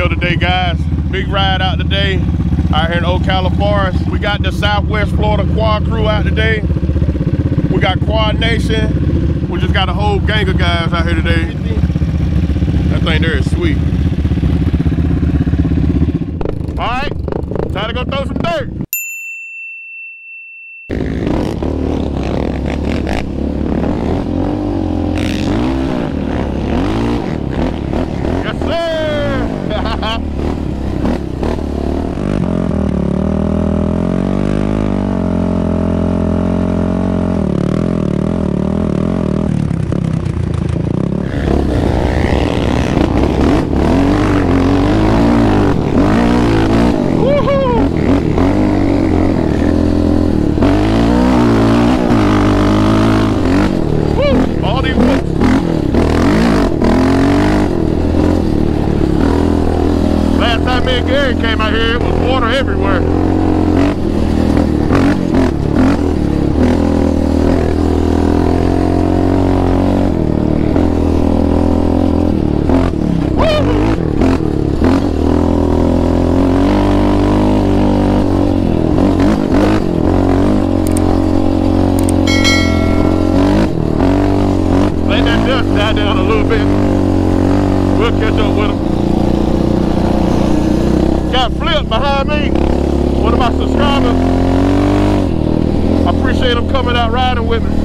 video today, guys. Big ride out today out here in Ocala Forest. We got the Southwest Florida Quad crew out today. We got Quad Nation. We just got a whole gang of guys out here today. That thing there is sweet. All right, time to go throw some dirt. Yes, sir. Gary came out here, it was water everywhere. Let that dust die down a little bit. We'll catch up with them. Got Flip behind me, one of my subscribers. I appreciate him coming out riding with me.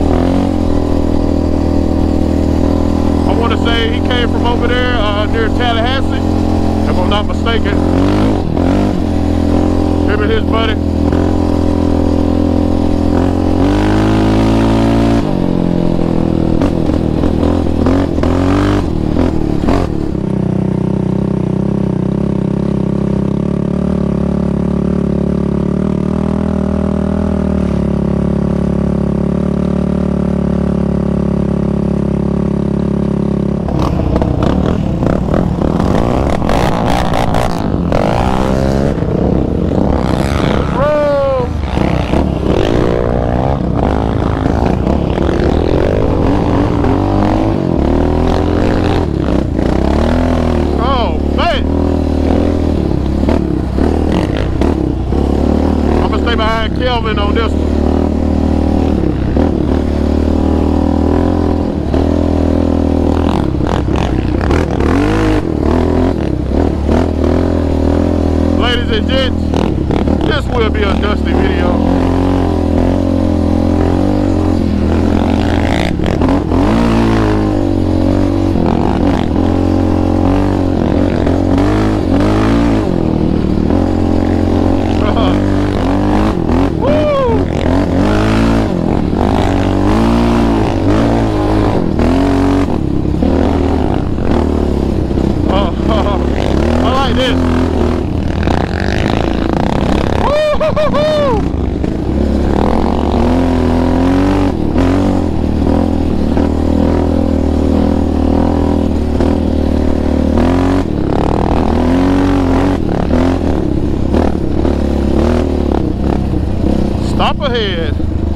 I want to say he came from over there near Tallahassee, if I'm not mistaken. Him and his buddy. Kelvin on this one. Ladies and gents, this will be a dusty video. Stop ahead.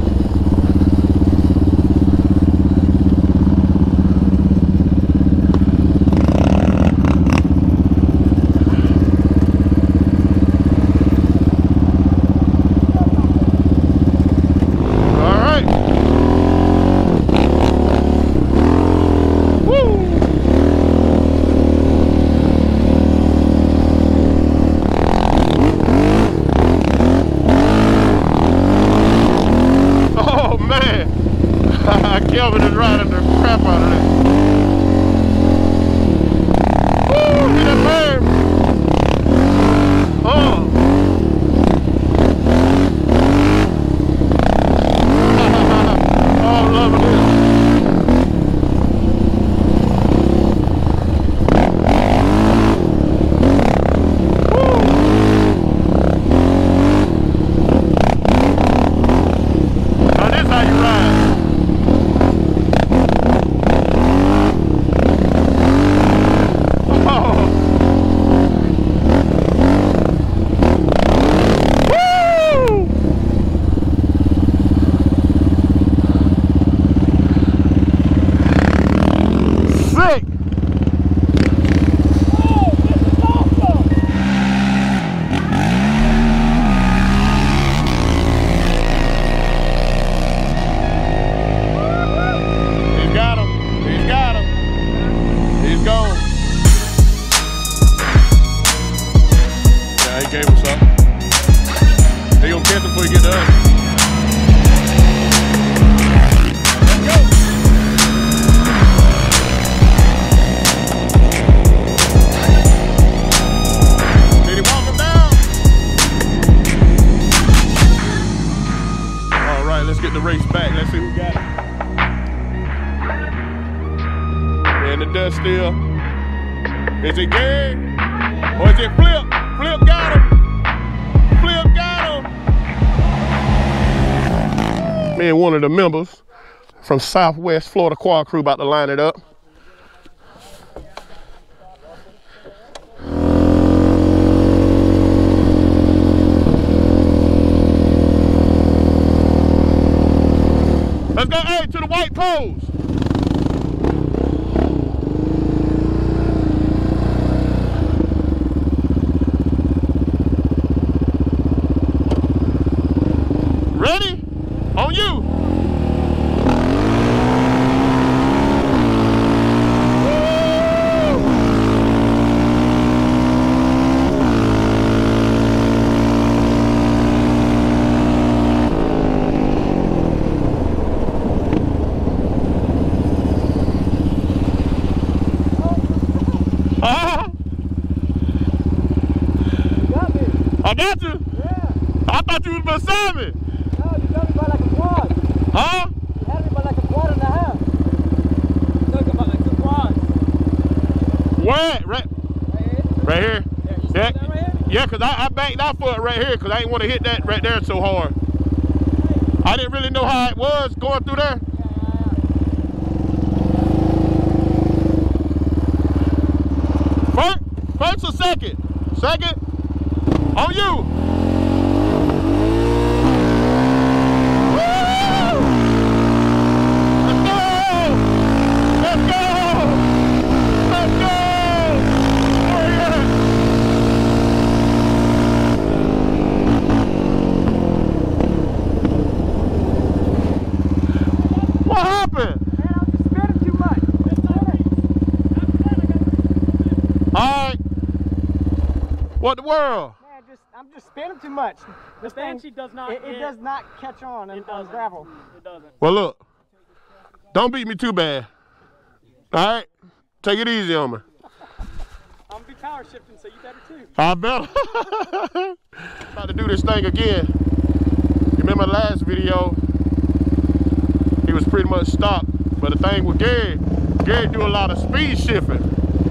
Kelvin is riding the crap out of that. Woo, hit that bird. Oh. Oh, I'm loving this. Now this is how you ride. before you get to us. Let's get the race back. Let's see who got it. And the dust still. Is it Gary? Or is it Flip? Flip got him. Flip got him. Me and one of the members from Southwest Florida Quad Crew about to line it up. Let's go, hey, to the white poles. Ready? On you. I got you? Yeah. I thought you was beside me. No, you got me by like a quad. Huh? You had me by like a quad and a half. You took about like 2 quads. Where? Right here? Right here? Yeah, you see that right here? Yeah, because I backed off for it right here because I didn't want to hit that right there so hard. I didn't really know how it was going through there. First or second? Second? On you! Woo! Let's go! Let's go! Let's go! Where are you at? What happened? Man, I'm just spinning too much. Alright. What the world? I'm just spinning too much. The Banshee does not. It does not catch on gravel. It doesn't. Well, look. Don't beat me too bad. All right? Take it easy on me. I'm gonna be power shifting, so you better too. I better. About to do this thing again. You remember the last video? He was pretty much stopped. But the thing with Gary do a lot of speed shifting.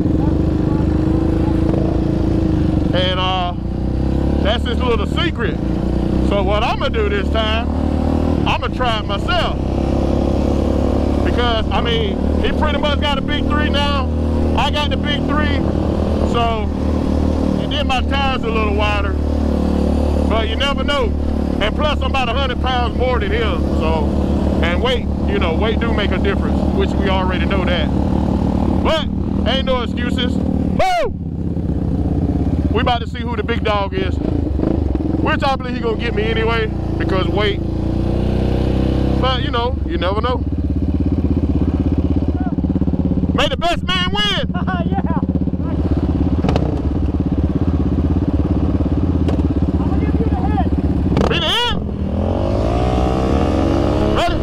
And that's his little secret. So what I'm gonna do this time, I'm gonna try it myself. Because I mean, he pretty much got a big 3 now. I got the big 3. So, and then my tires a little wider. But you never know. And plus I'm about 100 pounds more than him. So, and weight, you know, weight do make a difference, which we already know that. But ain't no excuses. Woo! We about to see who the big dog is. Which I believe he gonna get me anyway, because weight. But you know, you never know. May the best man win! Yeah! I'm gonna give you the head. Be the head? Ready?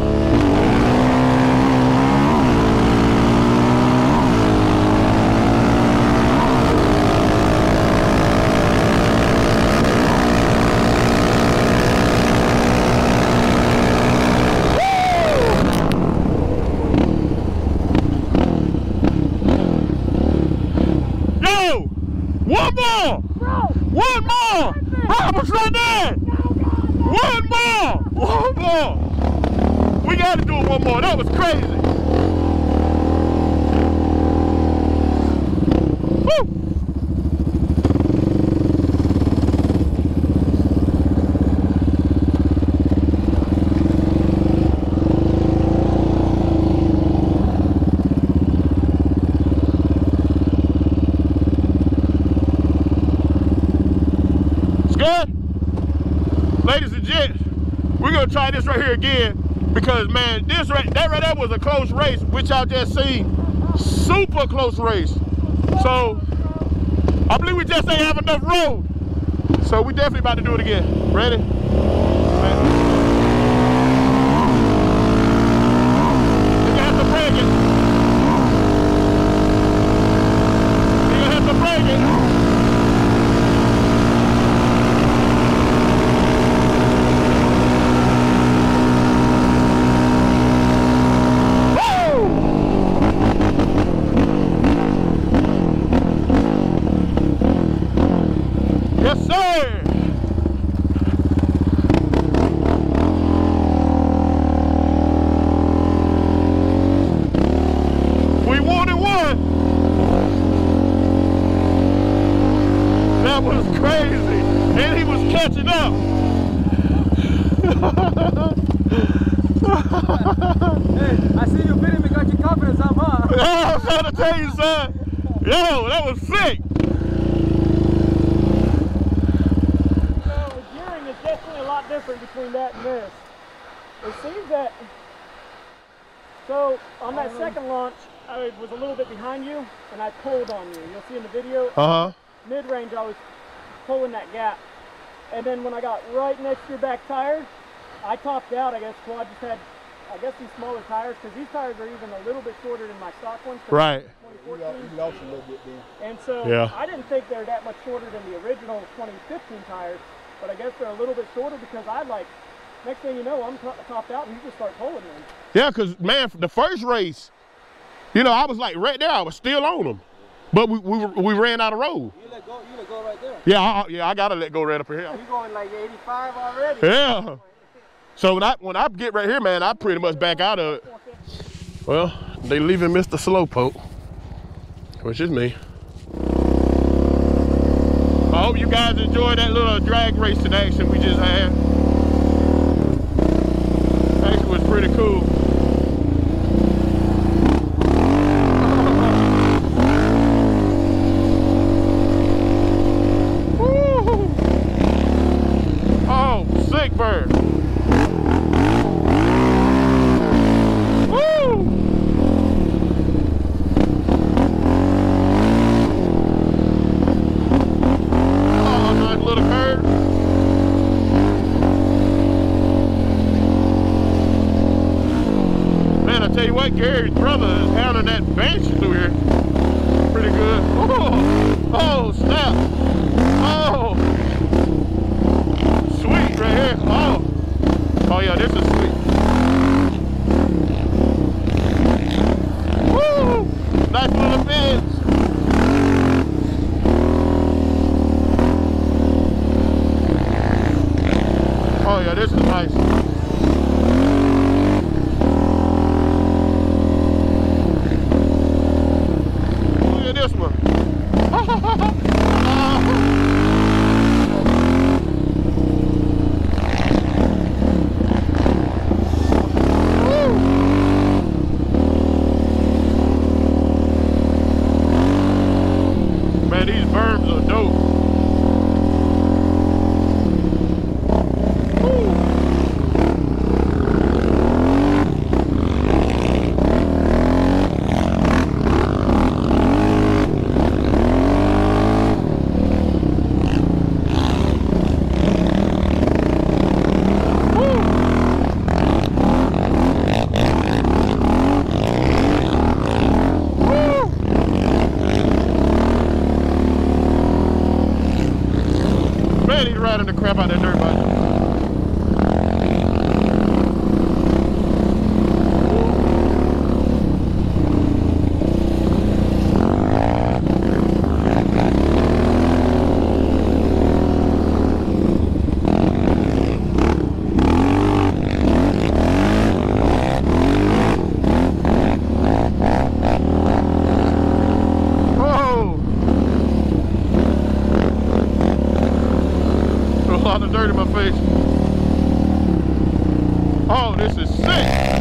One more! Bro! One more! Robert's right there! One more! One more! We gotta do it one more. That was crazy. Woo! Good? Ladies and gents, we're gonna try this right here again because man, that right there was a close race, which I just seen. Super close race. So I believe we just ain't have enough road. So we definitely about to do it again. Ready? I see you fitting me, got your confidence up, huh? Yeah, I'm trying to tell you, son. Yo, that was sick. So the gearing is definitely a lot different between that and this. It seems that, so on that second launch, I was a little bit behind you and I pulled on you. You'll see in the video, mid-range I was pulling that gap. And then when I got right next to your back tire, I topped out. I guess Quad just had, I guess, these smaller tires, because these tires are even a little bit shorter than my stock ones. Right. You lost a little bit then. And so I didn't think they're that much shorter than the original 2015 tires, but I guess they're a little bit shorter because I like, next thing you know, I'm topped out and you just start pulling them. Yeah, because, man, the first race, you know, I was like right there. I was still on them. But we ran out of road. You let go right there. Yeah, I got to let go right up here. You going like 85 already? Yeah. So when I get right here, man, I pretty much back out of it. Well, they leaving Mr. Slowpoke, which is me. I hope you guys enjoyed that little drag racing action we just had. Actually, was pretty cool. Oh, sick bird. Tell you what, Gary's brother is handling that bench through here pretty good. Oh, snap. Oh, sweet right here. Oh yeah, this is sweet. Woo, nice little bench. Oh yeah, this is nice. This one. Man, these berms are dope. Man, he's riding the crap out of that dirt bike. A lot of dirt in my face. Oh, this is sick.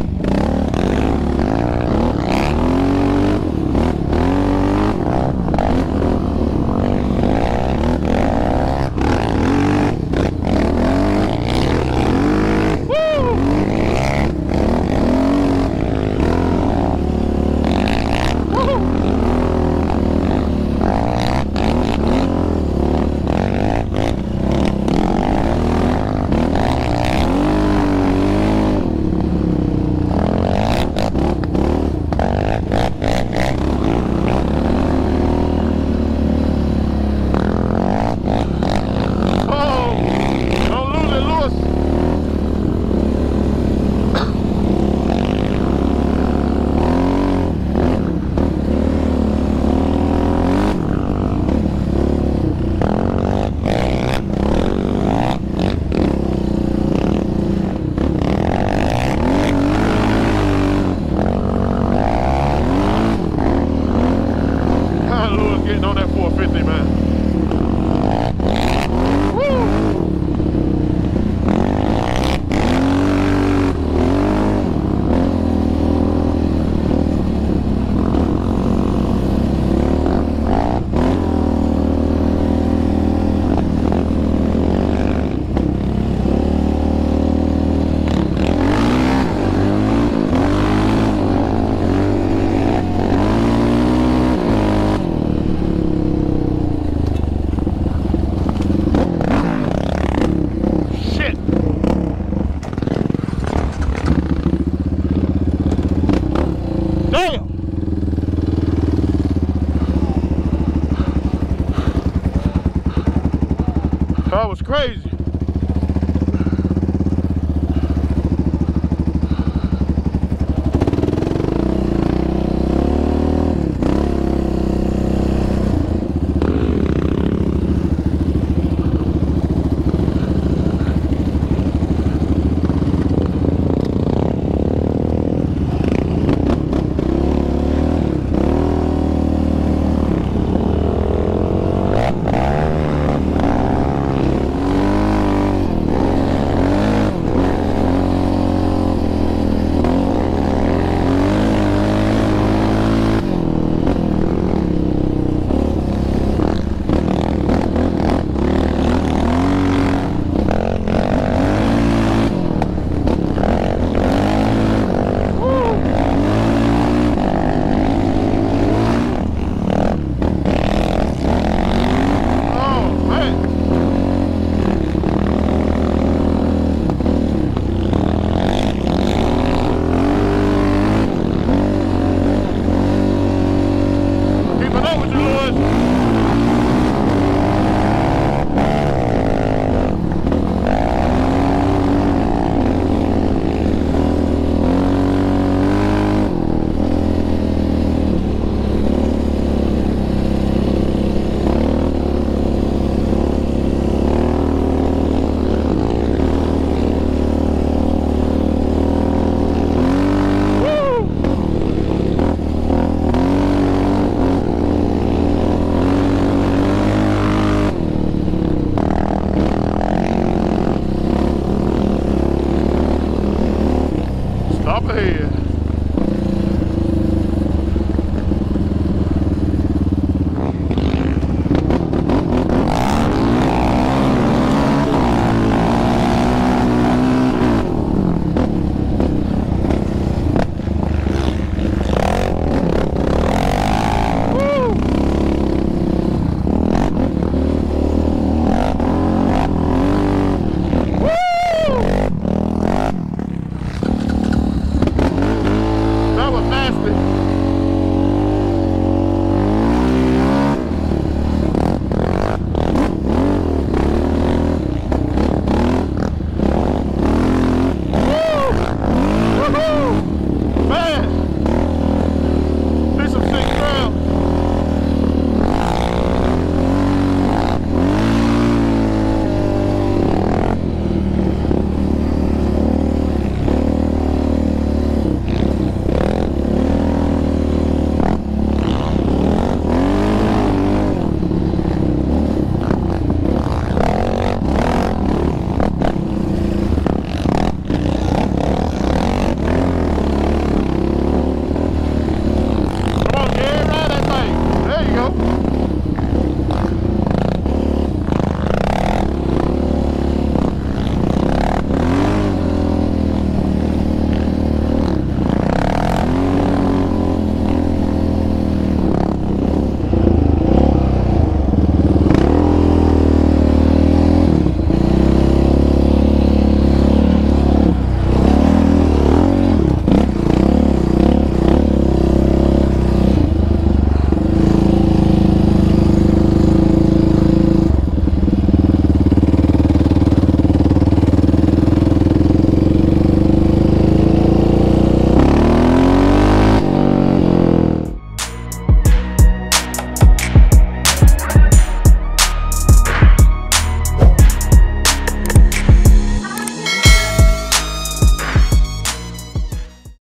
crazy.